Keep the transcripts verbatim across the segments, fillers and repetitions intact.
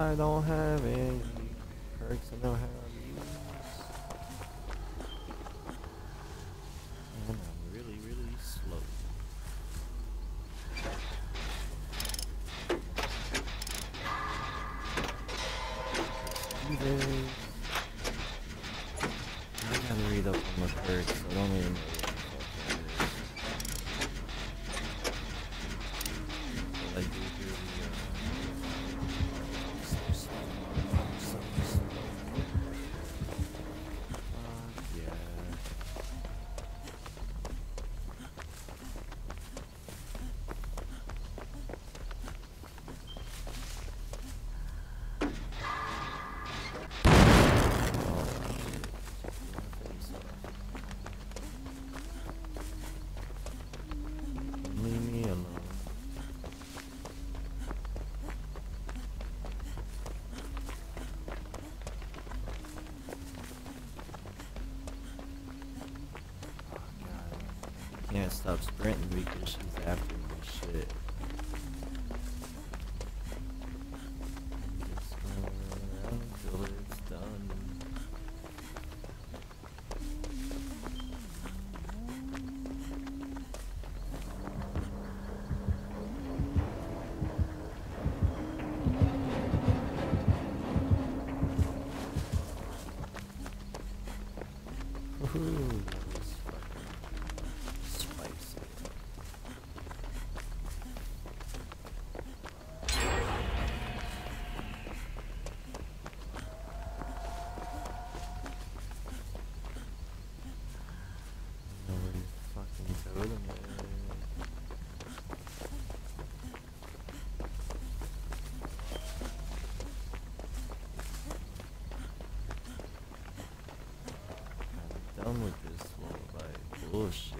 I don't have any perks I know how to use. And I'm really, really slow. Do this. I gotta read up on the perks. I don't even know what the fuck that is. But I do hear the, uh, so slow, so slow. Fuck yeah. Leave me alone. Oh god. Can't stop sprinting because she's after me. Shit. Just going around until it's done. Woohoo, that was fucking spicy. Nobody fucking told him that. I'm done with this lullaby bullshit.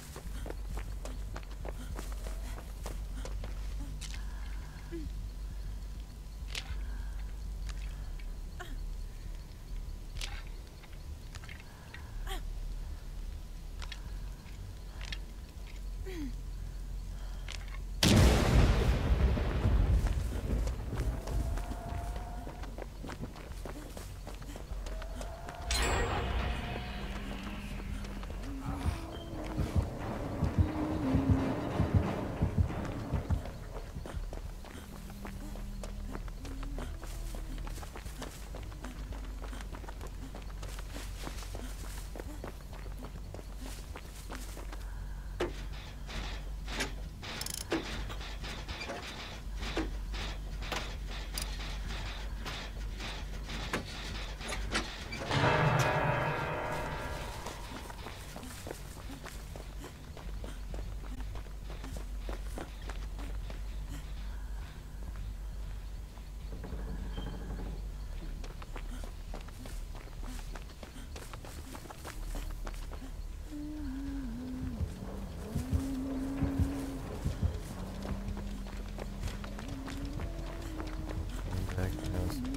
Back to the house.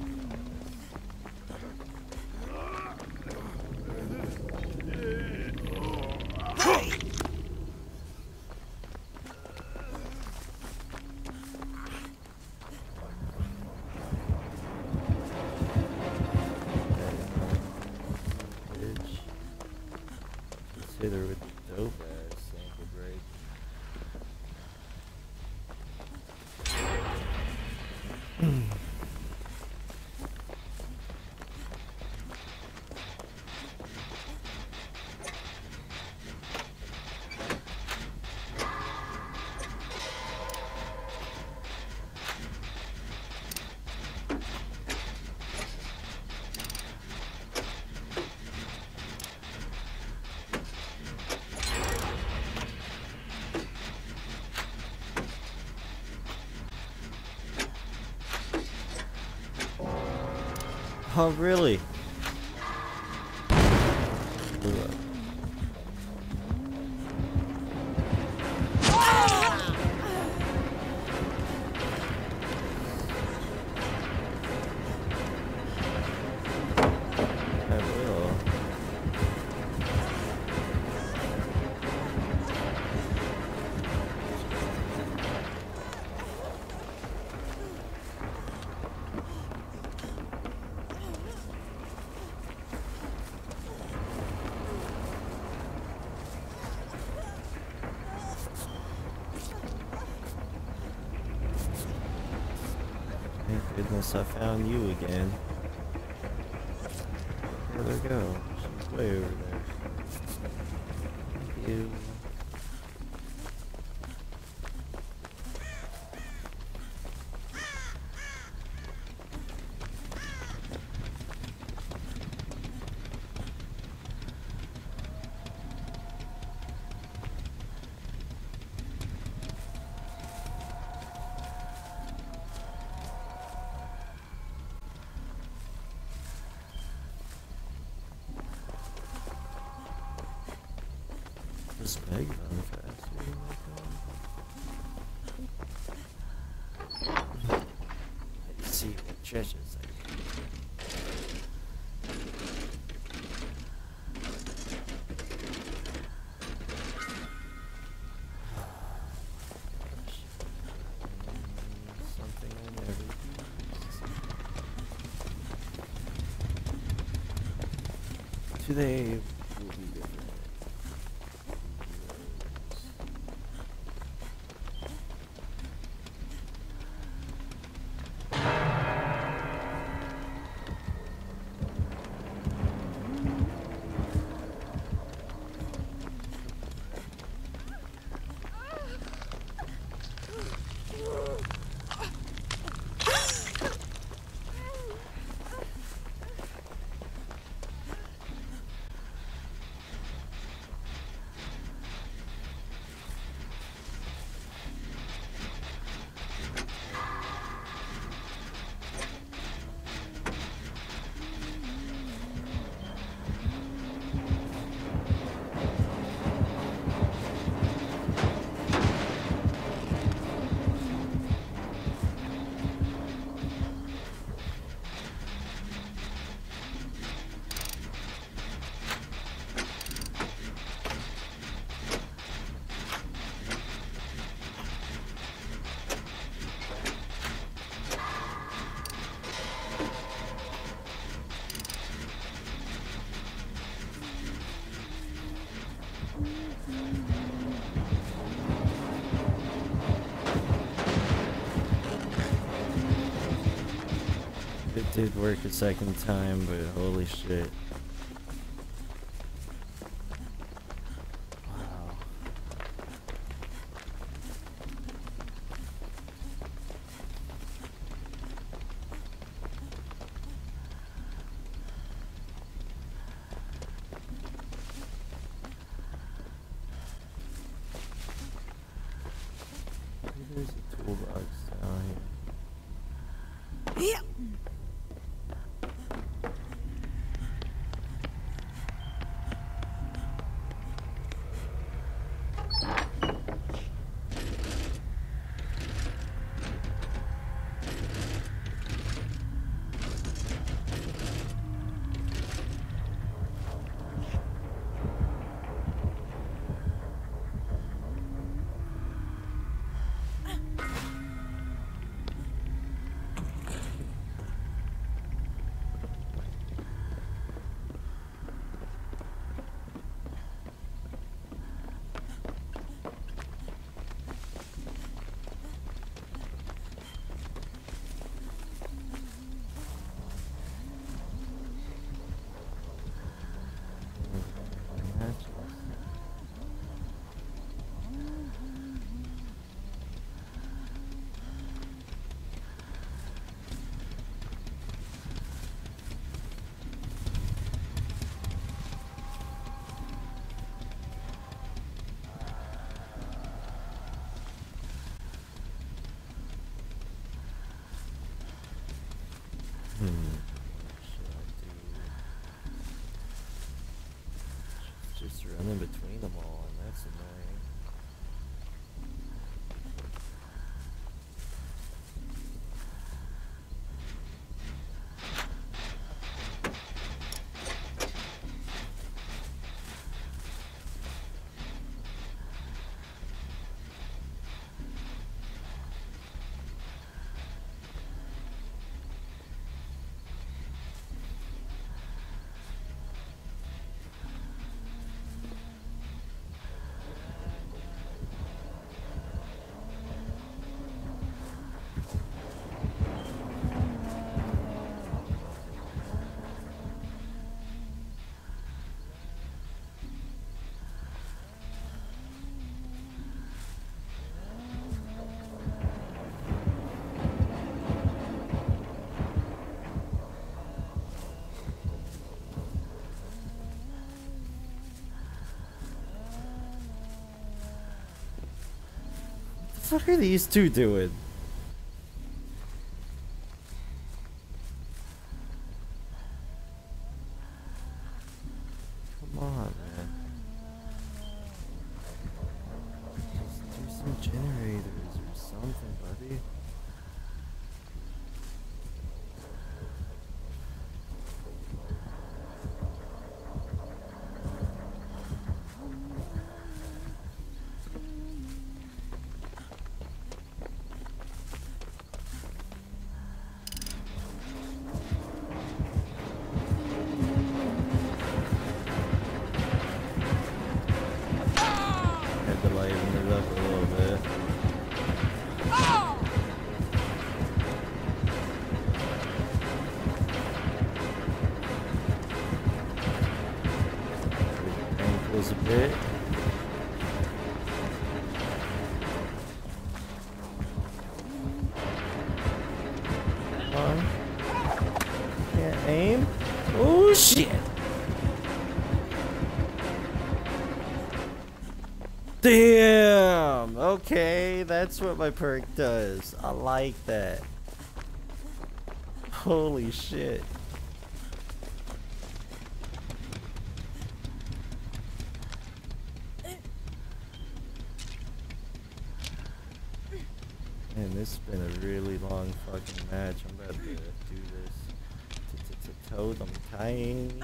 Bitch. Just hit her with the dope ass ankle break. Oh, really? I will. darkness, I found you again. Where'd her go? She's way over there. Thank you. This bag run faster. Let's see what treasures I can. Something I never used. Today will be different. It did work a second time, but holy shit. Wow. Maybe there's a toolbox down here. Yeah. Hmm. What should I do? Just run in between them all, and that's annoying. fuck are these two doing? Come on, man. Just do some generators or something, buddy. Had to lighten it up a little bit. Ankles a bit. Come on. Can't aim. Oh shit. Damn! Okay, that's what my perk does. I like that. Holy shit. Man, this has been a really long fucking match. I'm about to do this. Totem time.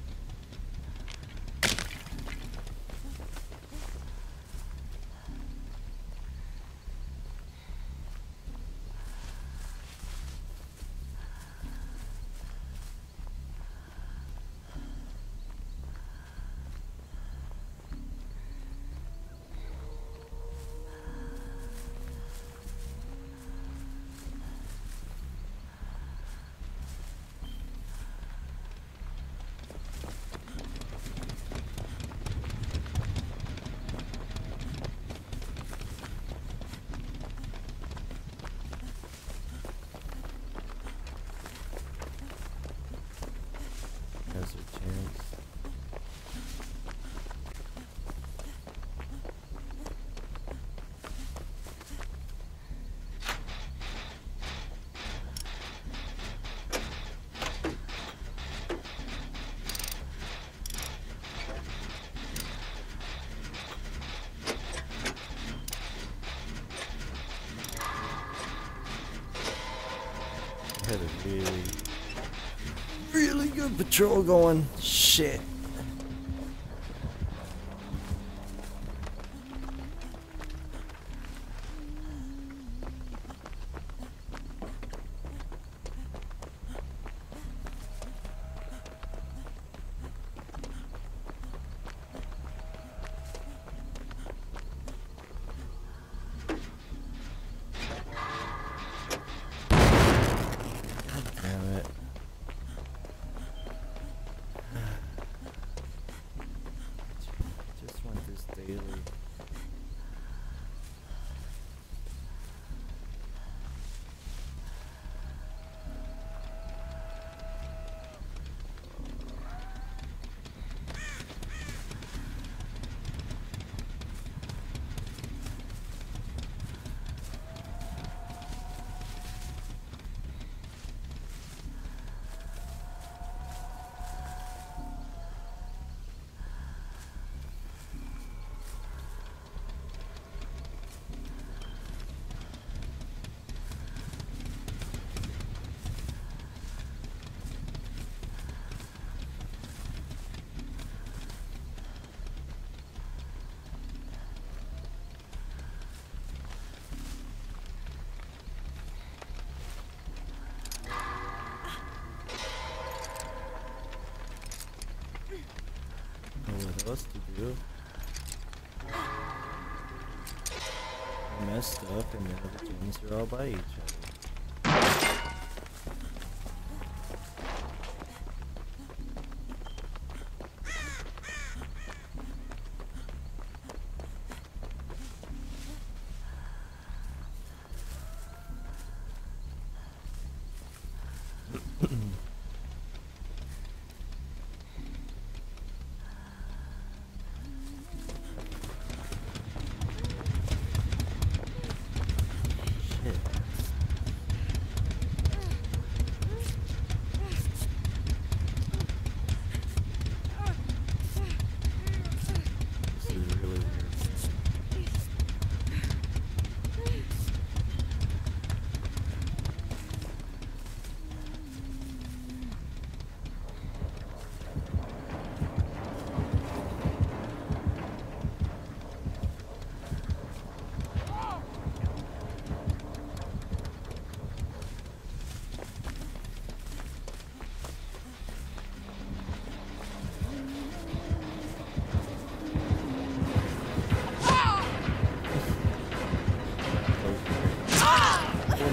Has a chance. I had a really really good patrol going. Shit. Damn it. Just want this daily. What else to do? I messed up and now the gyms are all by each other.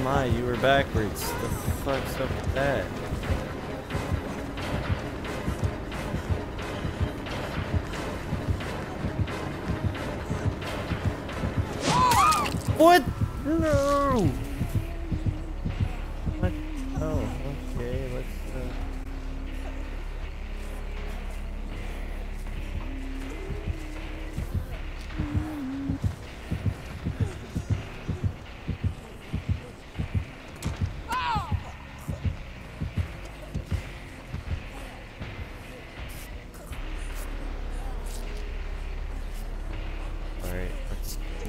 my, you were backwards. The fuck's up with that? What? No! What? Oh, okay, let's, uh... Alright, let's do...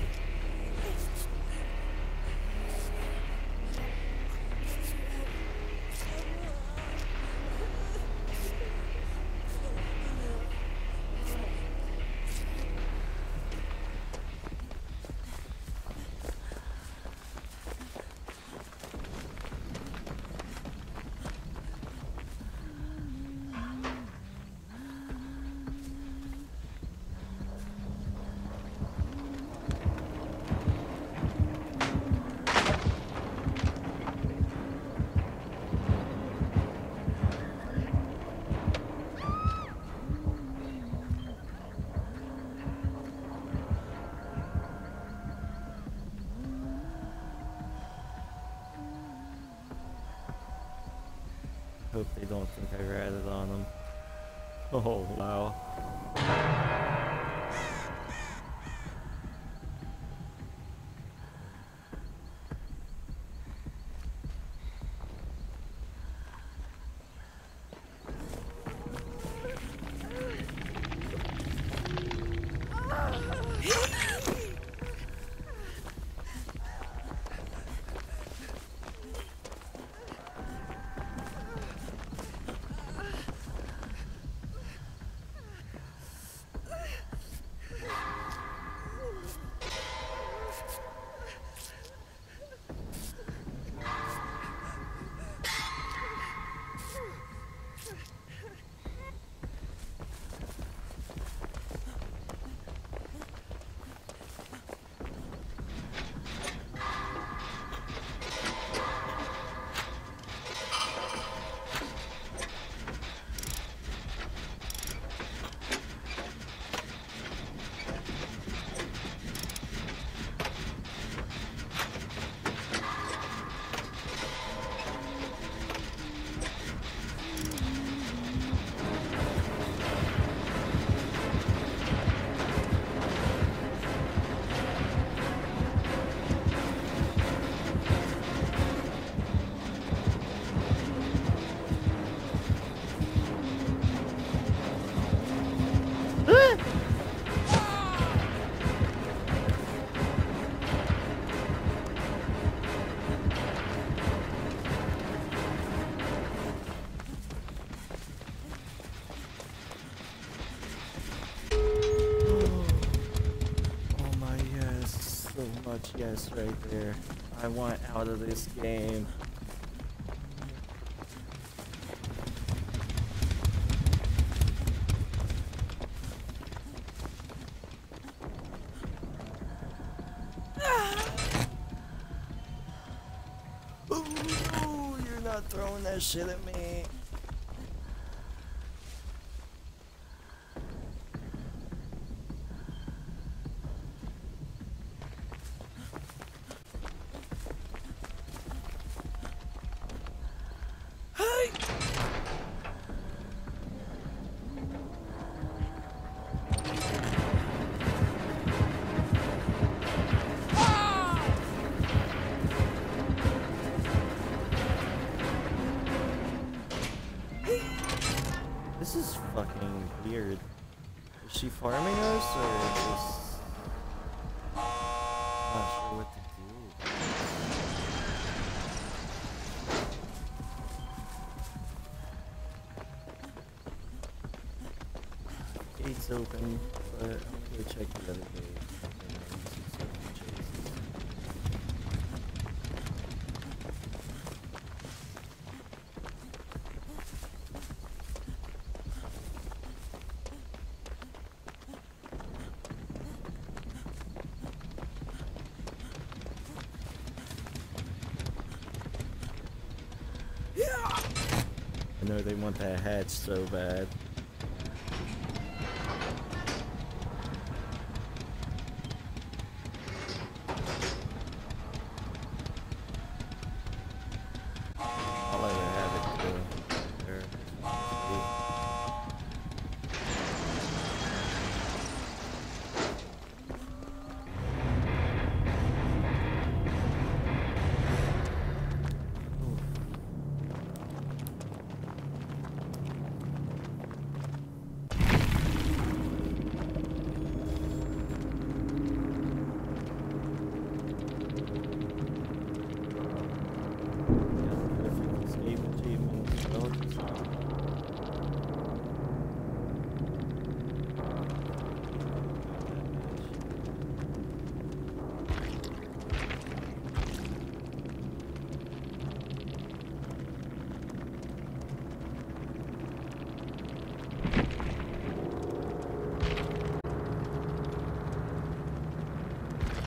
Hope they don't think I ratted on them. Oh, wow. Much yes right there. I want out of this game. Ooh, you're not throwing that shit at me. This is fucking weird. Is she farming us or just not sure what to do? Gate's open, but I'm gonna check the other gate. know they want that hatch so bad.